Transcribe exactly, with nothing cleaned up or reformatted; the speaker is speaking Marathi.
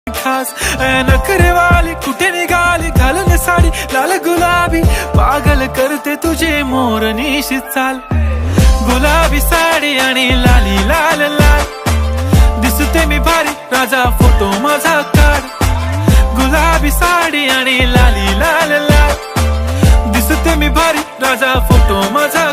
खास नखरे वाली कुठे निघाली घालून साडी लाल गुलाबी पागल करते तुझे मोरनीशी चाल गुलाबी साडी आणि लाली लाल लाल दिसते मी भारी राजा फोटो माझा काढ गुलाबी साडी आणि लाली लाल लाल दिसते मी भारी राजा फोटो माझा